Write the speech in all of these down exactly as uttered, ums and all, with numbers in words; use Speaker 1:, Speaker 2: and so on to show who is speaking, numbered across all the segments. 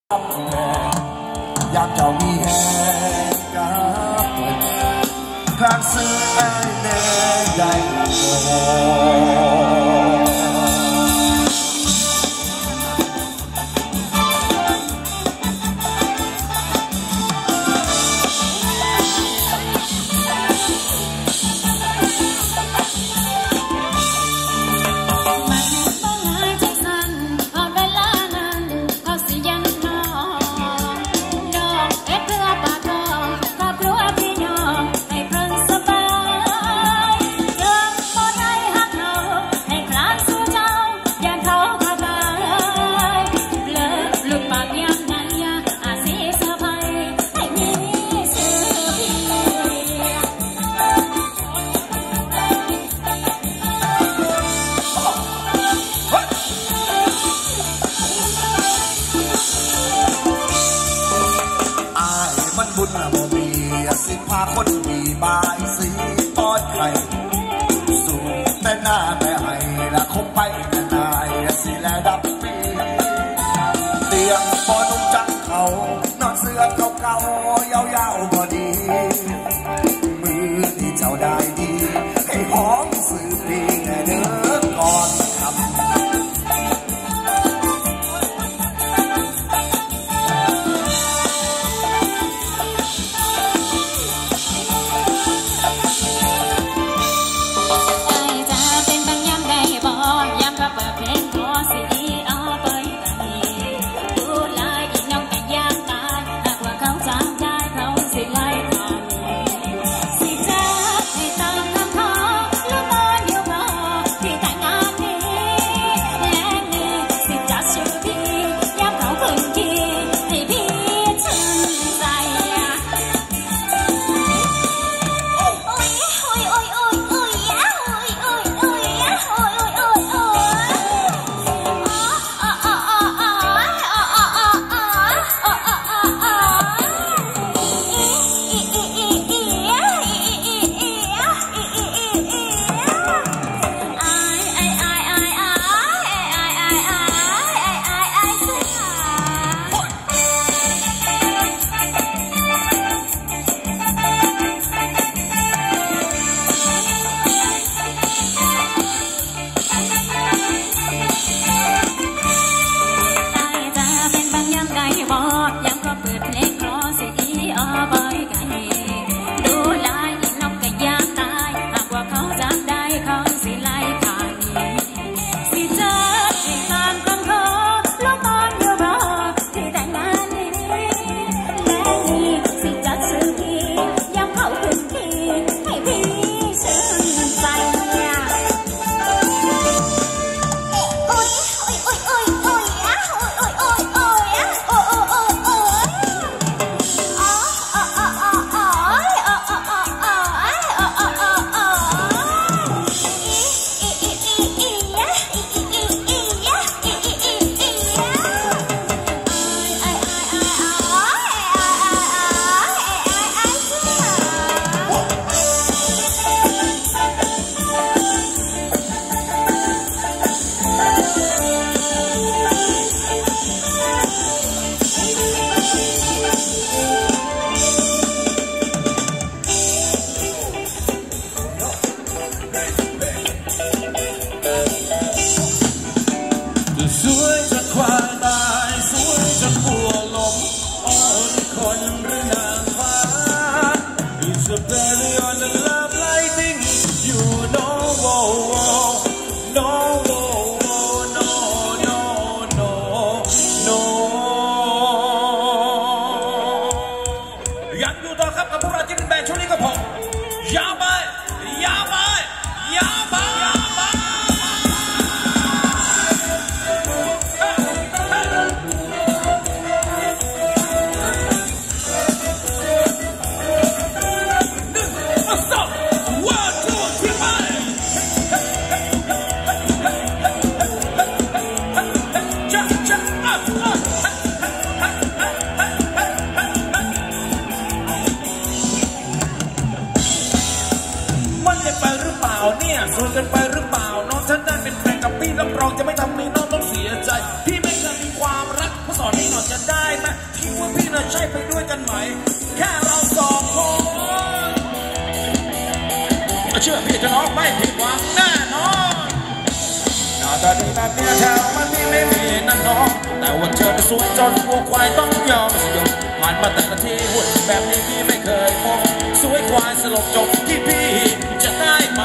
Speaker 1: อยากเจ้ามีแหงกับเปิดครั้งซื้อไอ้แน่ได้บุญบ่มีสิพาคนมีบายสีปอดไข่สู่แต่หน้าแต่ไห้ละคงไปแต่นายสิแลดับปีเตียงปอนุ่งจังเขานอนเสื้อเก่าๆยาวๆบ่ดีมือที่เจ้าได้ดีให้หอมสื่อปีแน่เด้อก่อนทำสวยจะควายตายสวยจะบัวลมอ่อนคนหรือนางฟ้า It's a berry on the love lighting You know oh, oh, No oh, oh, no no no no ยังอยู่ต่อครับกับพวกเราที่เป็นแบนด์ช่วงนี้ก็พอยาวไปยาวไปยาวไป
Speaker 2: พี่น่ะใช่ไปด้วยกันไหมแค่เราสองคนเชื่อพี่จะน้องไม่ผิดหวังแน่นอนหน้าตาดีแบบเนี้ยแถวมันนี่ไม่มีนั่นน้องแต่ว่าเธอสวยจนวัวควายต้องยอมสยบผ่านมาแต่ละทีหุ่นแบบนี้พี่ไม่เคยพบสวยควายสลบจบที่พี่จะได้ไหม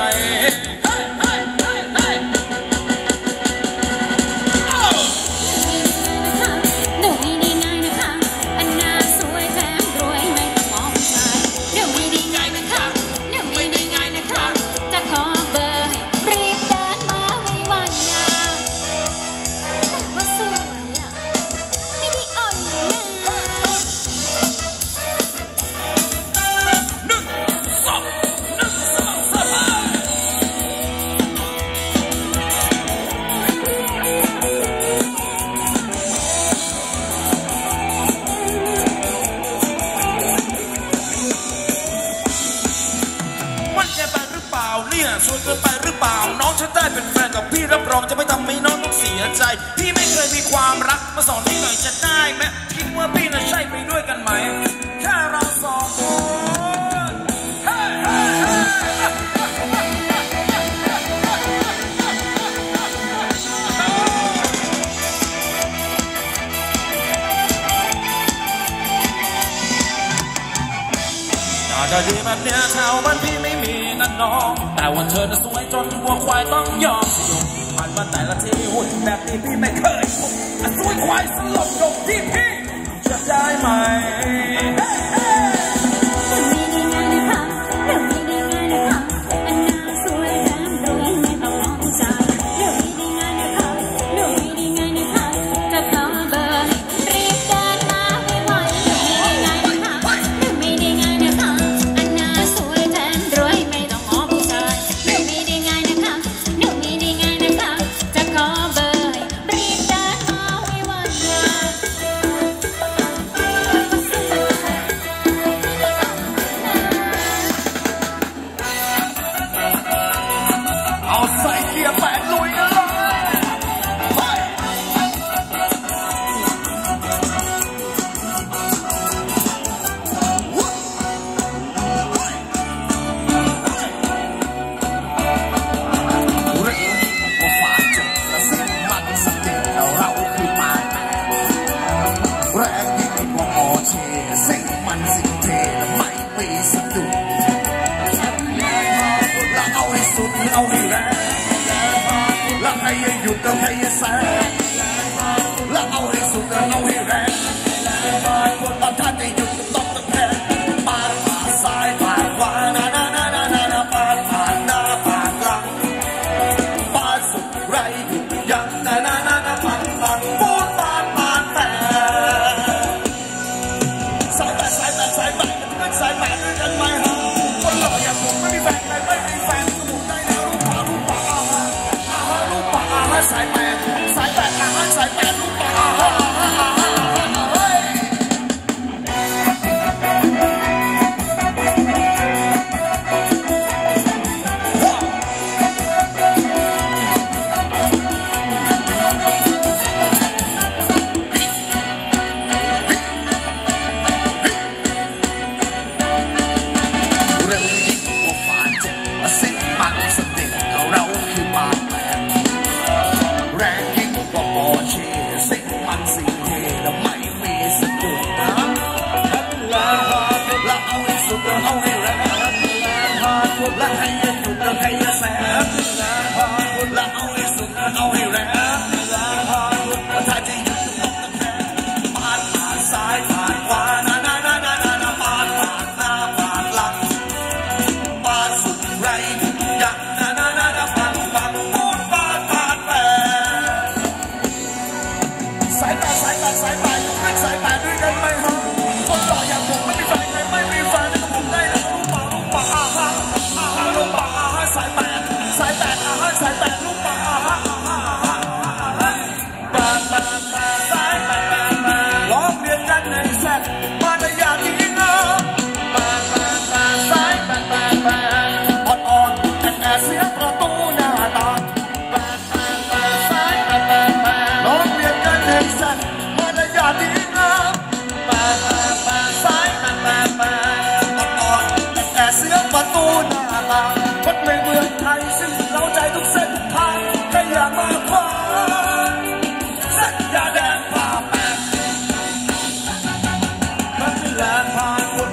Speaker 2: ชวนเกินไปหรือเปล่าน้องฉันได้เป็นแฟนกับพี่รับรองจะไม่ทำให้น้องต้องเสียใจพี่ไม่เคยมีความรักมาสอนพี่หน่อยจะได้ไหมคิดว่าพี่น่ะใช่ไปด้วยกันไหมแค่เราสองคนน่าจะดีแบบเนี้ยแถวบ้านพี่ไม่มีนั่นน้องแต่ว่าเธอน่ะสวยจนวัวควายต้องยอมสยบผ่านมาแต่ละทีหุ่นแบบนี้พี่ไม่เคยพบสวยควายสลบจบที่พี่จะได้ไหม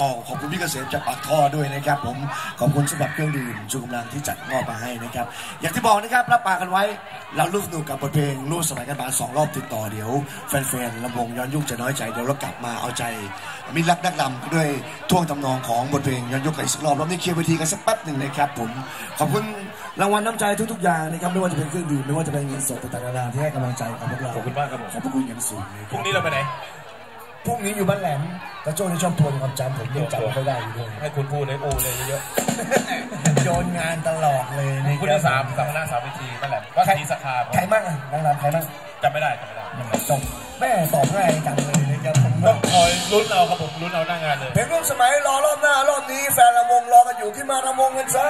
Speaker 1: ก็ขอบคุณพี่เกษมจากปากท่อด้วยนะครับผมขอบคุณสำหรับเครื่องดื่มชูกำลังที่จัดมอบมาให้นะครับอย่างที่บอกนะครับรับปากกันไว้เราลุ้นสนุกกับบทเพลงร่วมสมัยกันมาสองรอบติดต่อเดี๋ยวแฟนๆลำวงย้อนยุคจะน้อยใจเดี๋ยวเรากลับมาเอาใจมิตรรักนักดำด้วยท่วงทำนองของบทเพลงย้อนยุคกันอีกสักรอบรอบนี้เคลียร์เวทีกันสักแป๊บหนึ่งนะครับผมขอบคุณรางวัลน้ำใจทุกๆอย่างนะครับไม่ว่าจะเป็นเครื่องดื่มไม่ว่าจะเป็นเงินสดต่างๆนานาที่ให้กำลังใจกับพวกเรา
Speaker 2: ขอบคุณมากครับผม
Speaker 1: ขอบคุณอย่างสูงพ
Speaker 2: รุ่งนี้เราไปไหน
Speaker 1: พรุ่งนี้อยู่บ้านแหลมกระโจนในช่องทวนความจำผมยังจำไม่ได้อยู่ด้วย
Speaker 2: ให้คุณพูดให้โอ้เลยเยอะ
Speaker 1: โยนงานตลอดเลยนี่
Speaker 2: คุณที่สามสัมมนาสามวิธีบ้านแหลมว่าสีสคา
Speaker 1: ใครมั่งนางรำใครมั่ง
Speaker 2: จำไม่ได้จำไม่ได้
Speaker 1: จบแม่ตอบง่ายจังเลยนะครับผม
Speaker 2: ต้องคอยลุ้นเอาครับผมลุ้นเอาหน้างานเลย
Speaker 1: เพลงร่วมสมัยรอรอบหน้ารอบนี้แฟนลำวงรอกันอยู่ขึ้นมาลำวงกันซะ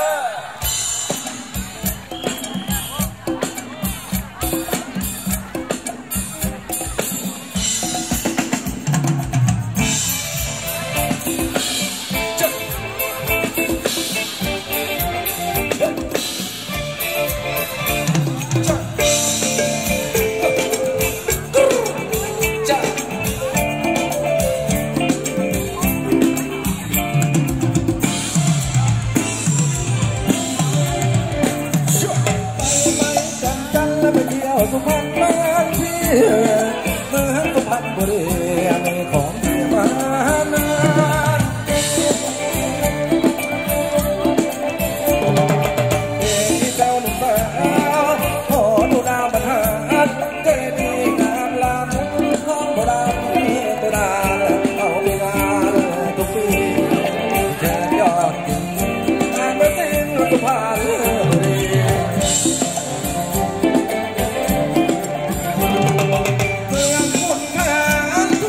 Speaker 3: สุพรรณบ้านพี่เมืองสุพรรณบุรีมีของที่มานานเอกเจ้าหนุ่มสาวขอดูดาวบรรทัดเจดีย์งามลำของโบราณโบราณเอาไปงานทุกปีเจอยอดกินงานไม่สิ้นสุพรรณบุรีเมืองขุนแผน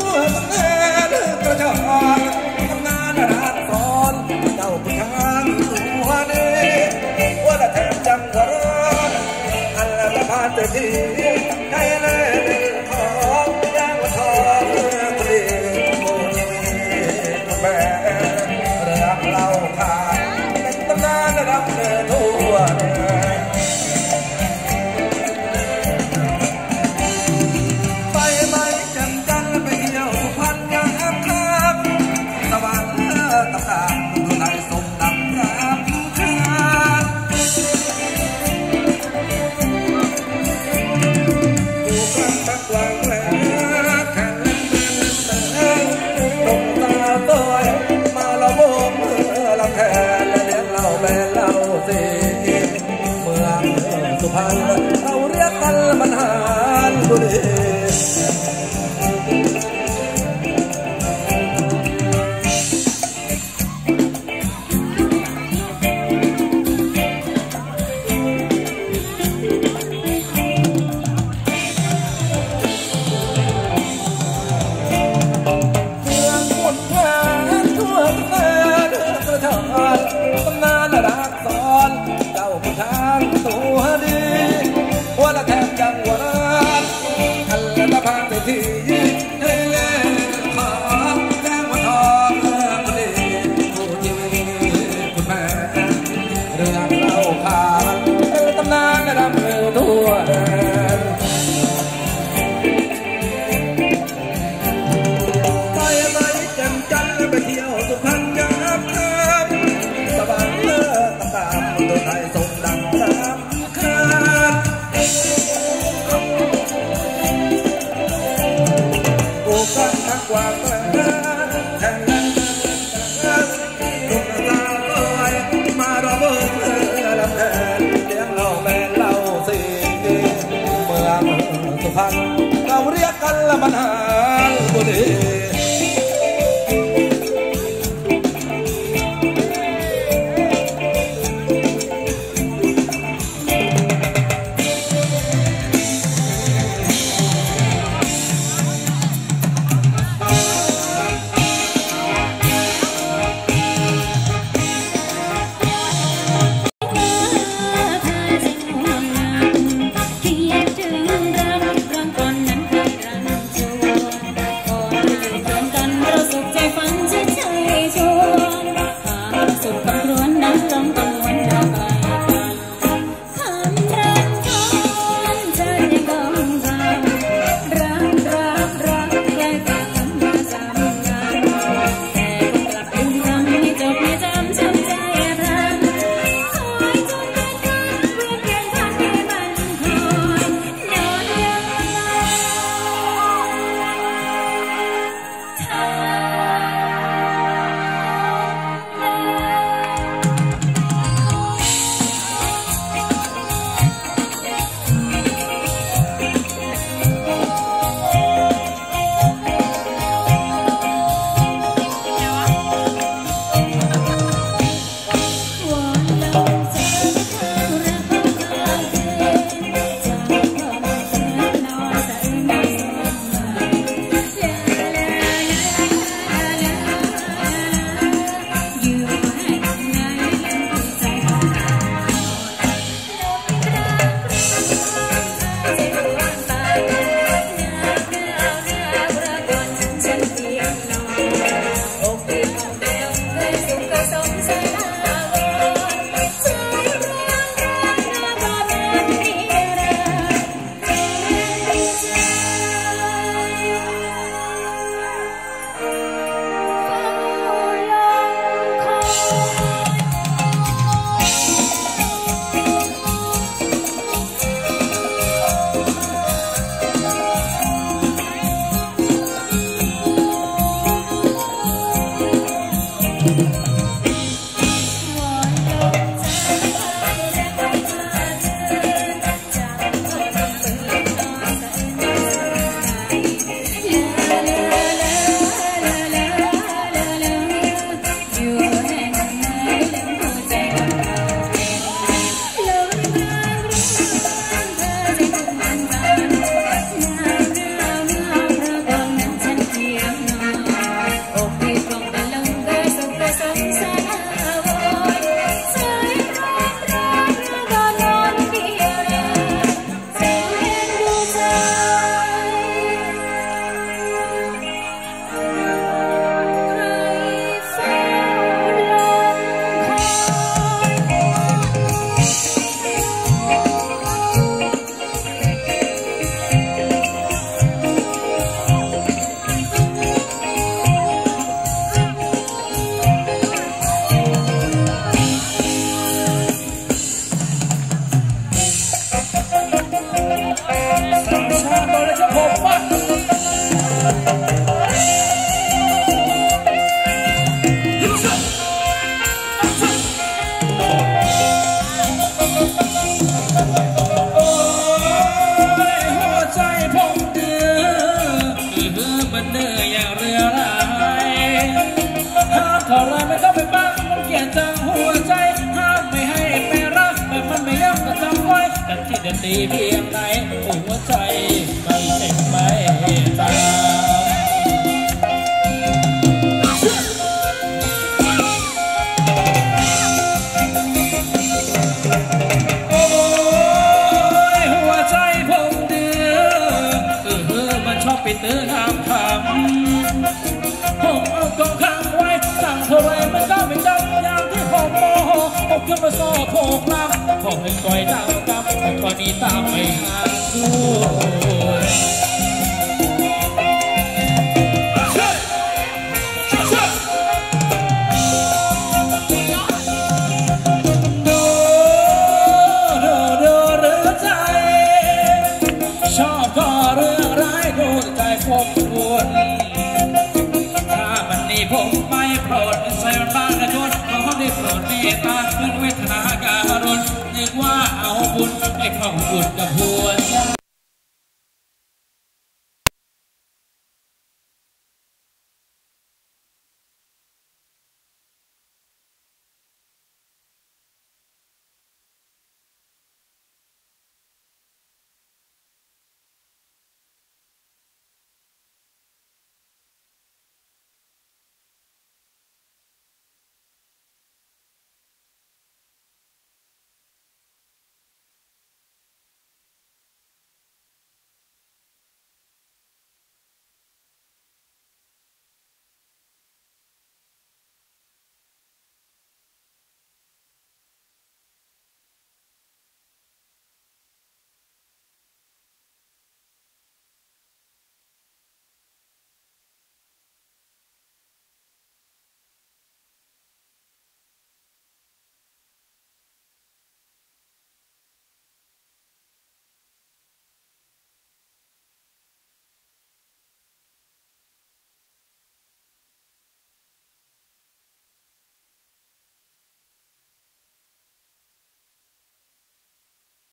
Speaker 2: ดีเพียงไหนหัวใจไม่เจ็บไม่ตายโอ้ยหัวใจผมเดือเออมันชอบปิดตื้อทำคำผมเอากองข้างไว้สั่งเท่าไรมันก็ไม่จำอย่างที่ผมโมโหผมขึ้นมาโซ่โผล่กลับผมให้ปล่อยดาวกับตอนนี้ตามไปหาคู่ดูดูดูหรือใจชอบก็เรื่องร้ายดูใจผมควรถ้ามันนี่ผมไม่โปรดใส่บ้านกระโดดขอได้โปรดเมตตาเพื่อนเวทนาการุณนึกว่าเอาบุญให้เข้าบุญกับหัวใจ